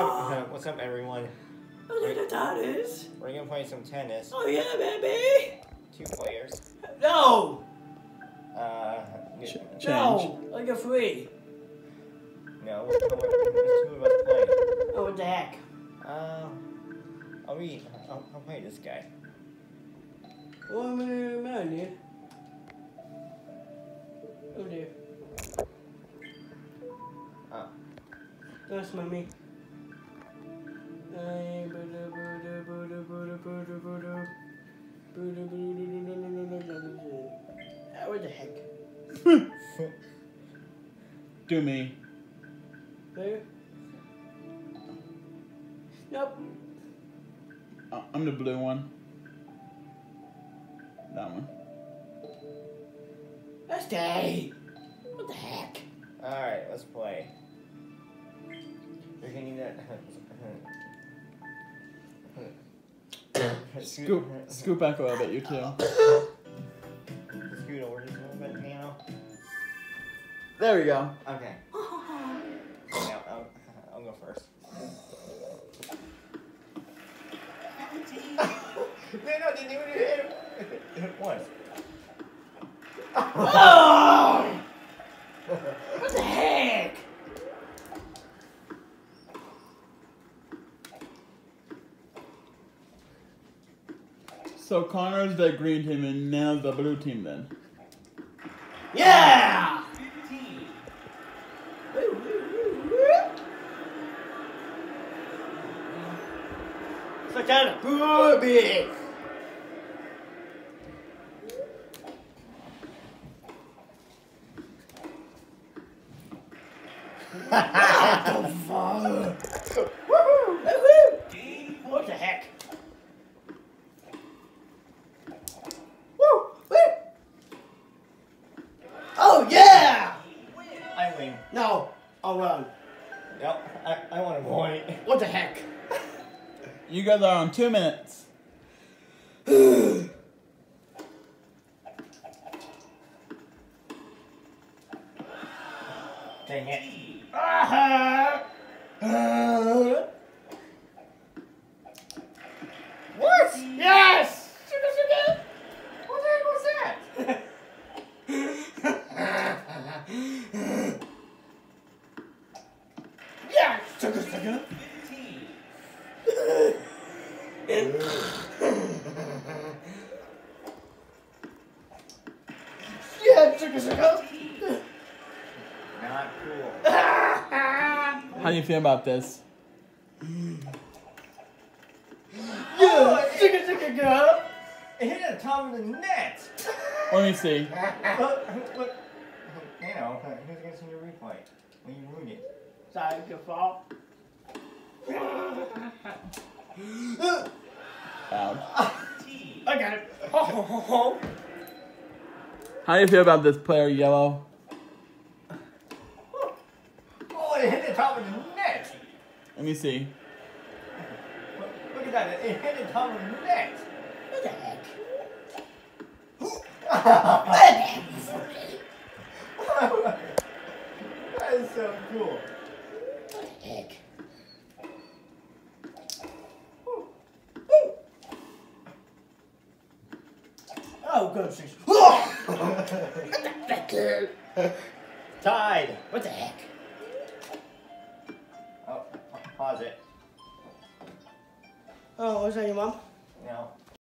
up? What's up, everyone? Tennis. We're gonna play some tennis. Oh yeah, baby. 2 players. No. Change. No. Like a free. No, there's 2 of us playing. Oh, what the heck? I'll play this guy. Oh man. Oh dear. That's mommy. What the heck? Do me. There? Nope. I'm the blue one. That one. Let's stay. What the heck? Alright, let's play. You're gonna need that. Scoot back a little bit, you too. Scoot over just a little bit, Nano. There we go. Okay. Now, I'll go first. No, didn't even hit him once. Oh! What the heck? So Connor's the green team and Nano's the blue team then. Yeah! 15. Such a booby! What the fuck? Woohoo! What the heck? Woo! Woo! Oh yeah! I win. No, I'll run. Yep, I want to point. What the heck? You guys are on 2 minutes. Dang it. What? Yes! What the heck was that? Yeah! 15. Yeah, Not cool. How do you feel about this? Yeah! It hit the top of the net. Let me see. Look, you know, who's gonna see your replay when you ruin it? Sorry, good fall. Ouch. I got it. Oh. How do you feel about this player, Yellow? Oh, it hit the top of the net. Let me see. Look at that. It hit the top of the net. What the heck? That is so cool. What the heck? Oh, goodness. Tied. What the heck? Oh, pause it. Oh, was that your mom? No.